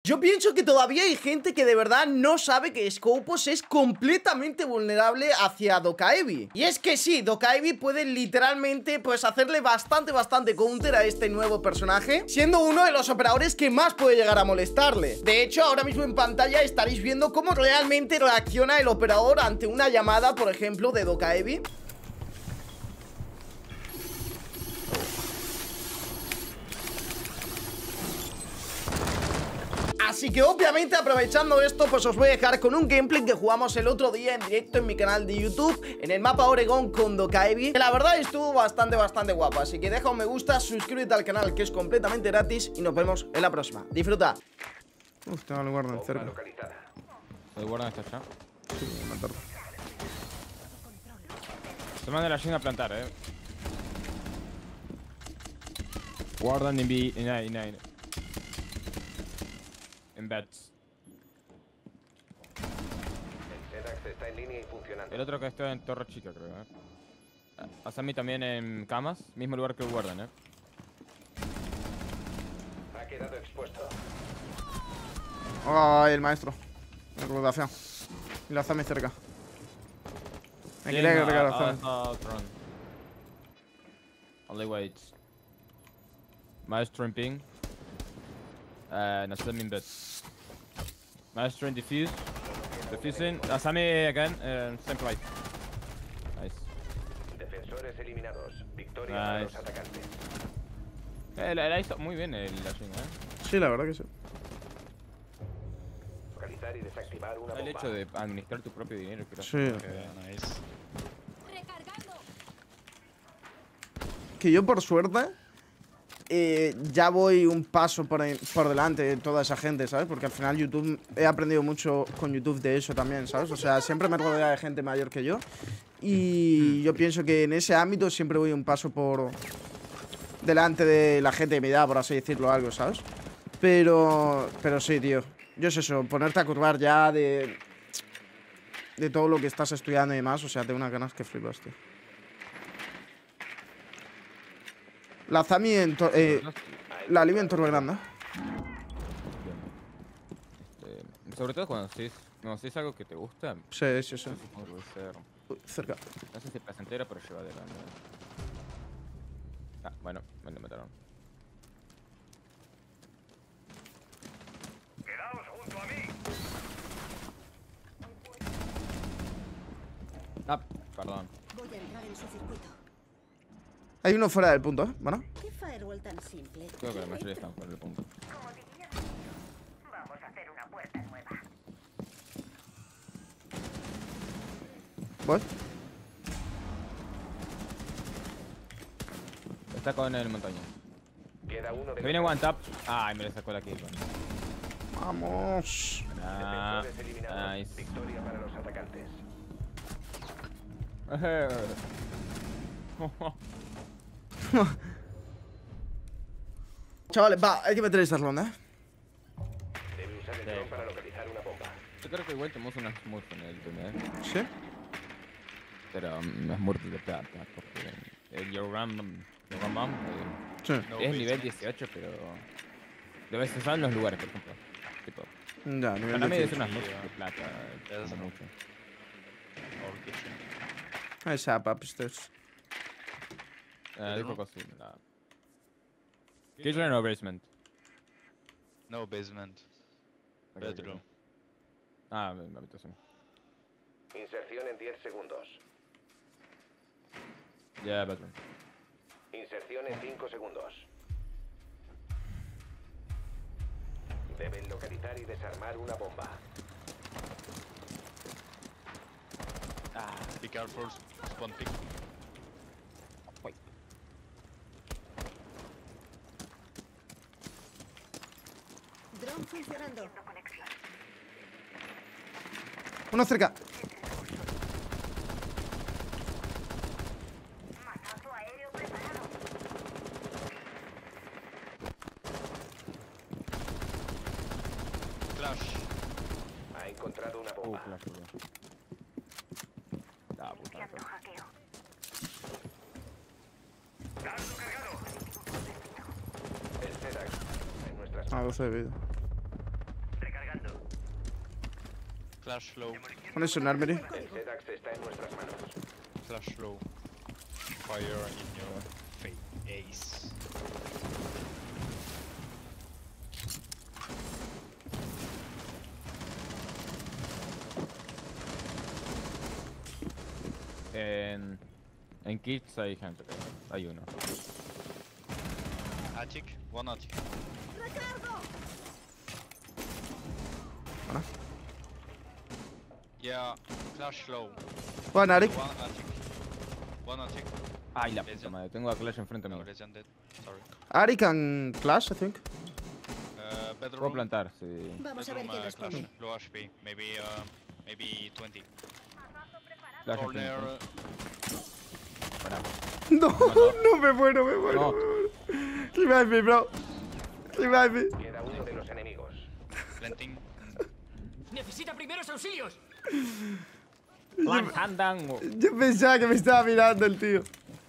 Yo pienso que todavía hay gente que de verdad no sabe que Scopus es completamente vulnerable hacia Dokkaebi. Y es que sí, Dokkaebi puede literalmente pues hacerle bastante counter a este nuevo personaje, siendo uno de los operadores que más puede llegar a molestarle. De hecho, ahora mismo en pantalla estaréis viendo cómo realmente reacciona el operador ante una llamada, por ejemplo, de Dokkaebi. Así que obviamente aprovechando esto, pues os voy a dejar con un gameplay que jugamos el otro día en directo en mi canal de YouTube, en el mapa Oregon con Dokkaebi, que la verdad estuvo bastante guapo. Así que deja un me gusta, suscríbete al canal que es completamente gratis y nos vemos en la próxima. Disfruta. Uf, tengo el guardan cerca. El guardan está allá. Sí, matarlo. Se manda la Shin a plantar, Guardan en B, en beds. El Sedax está en línea y funcionando. El otro que está en Torre Chica, creo, Asami también en camas, mismo lugar que el guardan, Ha quedado expuesto. Ay, el maestro. Me rotación. Y la Zami cerca. Me quería agregar a Zami. Only waits. Maestro en ping. Asami in bed. Maestro in defuse. Defusing. Asami again. Same plate. Nice. Defensores eliminados. Victoria para los atacantes. La hizo muy bien el Shin, Sí, la verdad que sí. Localizar y desactivar una bomba. El hecho de administrar tu propio dinero, creo. Sí. Nice. Que yo por suerte ya voy un paso por delante de toda esa gente, ¿sabes? Porque al final YouTube, he aprendido mucho con YouTube de eso también, ¿sabes? O sea, siempre me rodea de gente mayor que yo. Y yo pienso que en ese ámbito siempre voy un paso por delante de la gente de mi edad, por así decirlo, algo, ¿sabes? Pero sí, tío. Yo es eso, ponerte a curvar ya de todo lo que estás estudiando y demás. O sea, tengo unas ganas que flipas, tío. La Zami en la Livia en Torre Grande. Sobre todo cuando haces algo que te gusta. Sí. Puede ser. Uy, cerca. No sé si placentera, pero llevadera. Bueno, me lo mataron. Quedaos junto a mí. Perdón. Voy a entrar en su circuito. Hay uno fuera del punto, ¿Bueno? ¿Qué firewall tan simple? Creo que la mayoría están por el punto. Como diría, vamos a hacer una puerta nueva. ¿What? Está con el montaña. Queda uno de Se viene one tap. Ay, me le sacó la kill. Vamos. defensores eliminados. Nice. Victoria para los atacantes. Chavales, va, hay que meter esta ronda, Debe usar el dron para localizar una bomba. Yo creo que igual tenemos una smurf en el primer. ¿Sí? Pero no es smurf de plata. Porque el Your Ram Sí. es nivel 18, pero debe usar en los lugares, por ejemplo. Tipo, Ya, nivel para mí es 18. una smurf de plata. Como mucho. Esa, papisters. Dijo cocina. Kitchen o basement. No basement. Bedroom. Mi habitación. Inserción en 10 segundos. Ya, bedroom. Inserción en 5 segundos. Deben localizar y desarmar una bomba. Be careful, spawn pick. Drone funcionando. Uno cerca. Flash. Ha encontrado una bomba. Claro. Puta. El Sedax en nuestras 12 de vida. Flash low. One is an armory. El SEDAX está en nuestras manos. Flash low. Fire in your face. En kits hay gente, hay uno. Attic. One attic. Hola. Yeah. Flash low. One Arik. One attic. One attic. Ay, la puta madre, tengo a Clash enfrente mío. Legend dead. Sorry. Arik and Clash, I think. Puedo Bedroom. plantar, sí. Vamos a ver Bedroom, quién Clash. responde. Low HP. Maybe 20. Clash Corner. Para. No, no me muero, me muero. No. Revive me, bro. Revive me. Queda uno de los enemigos. Planting. ¡Necesita primeros auxilios! Manhattan. Yo pensaba que me estaba mirando el tío.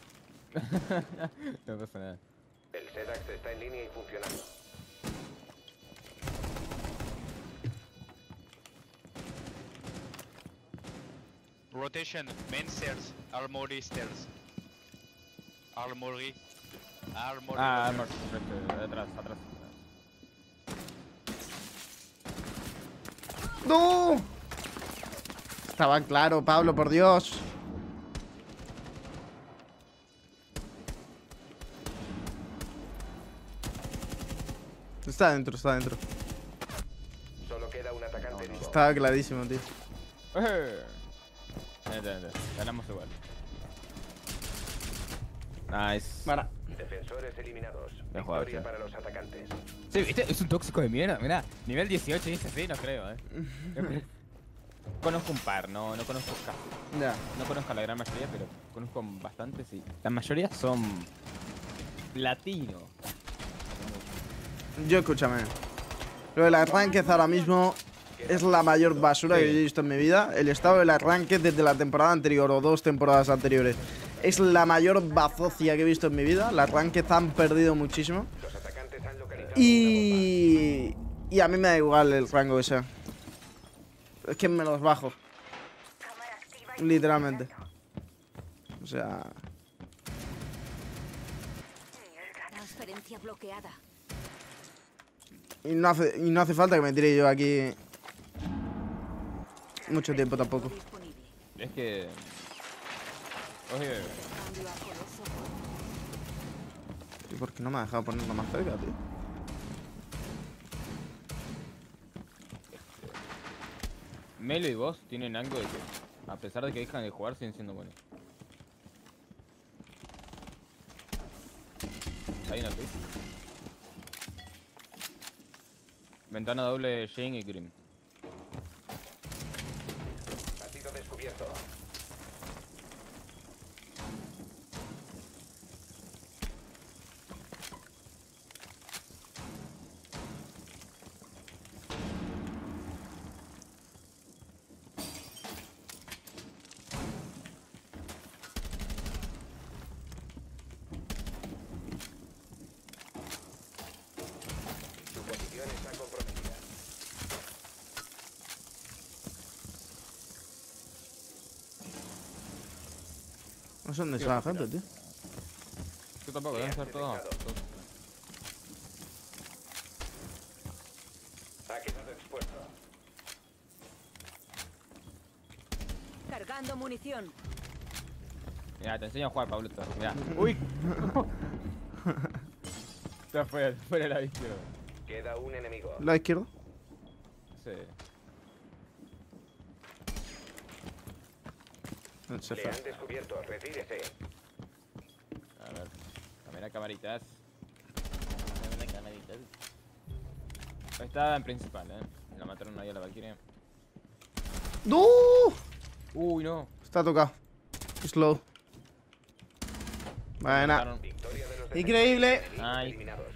No pasa nada. El SEDAX está en línea y funcionando. Rotation. Main stairs. Armory stairs. Armory. Armory. Ah, stairs. armor, enfrente, atrás. ¡No! Estaba claro, Pablo, por Dios. Está dentro, está dentro. Solo queda un atacante vivo. Estaba clarísimo, tío. Ganamos igual. Nice. Para. Defensores eliminados. Bien jugado, Victoria tío. para los atacantes. Sí, viste, es un tóxico de mierda, mirá. Nivel 18 dice así, no creo, Conozco un par, no conozco casi. Ya. No conozco a la gran mayoría, pero conozco bastantes y la mayoría son latinos. Yo, escúchame. Lo del arranque ahora mismo es la mayor basura que yo he visto en mi vida. El estado del arranque desde la temporada anterior o 2 temporadas anteriores es la mayor bazocia que he visto en mi vida. El arranque han perdido muchísimo. Los atacantes han localizado Y a mí me da igual el rango que sea. Es que me los bajo. Literalmente. O sea... Transferencia bloqueada. Y no hace falta que me tire yo aquí mucho tiempo tampoco. Disponible. Es que... Oye, Cambio a coloso. ¿Y por qué no me ha dejado ponerlo más cerca, tío? Melo y vos tienen algo de que, a pesar de que dejan de jugar, siguen siendo buenos. Ahí en el piso. Ventana doble, Shane y Grim. Ha sido descubierto. Su posición está comprometida. No sé dónde está la gente, tío. Yo tampoco, deben ser todos. Ha quedado expuesto. Cargando munición. Mira, te enseño a jugar, Pablito. Mira. ¡Uy! Está fuera la izquierda. Queda un enemigo. ¿La izquierda? Sí. Se Le fue. han descubierto. Retírese. A ver. Camera camaritas. Camera camaritas. Ahí está en principal, La mataron ahí a la Valkyrie. ¡No! Uy, no. Está tocado. Slow. Buena. Mataron. Victoria de los Increíble. enemigos Ay. eliminados.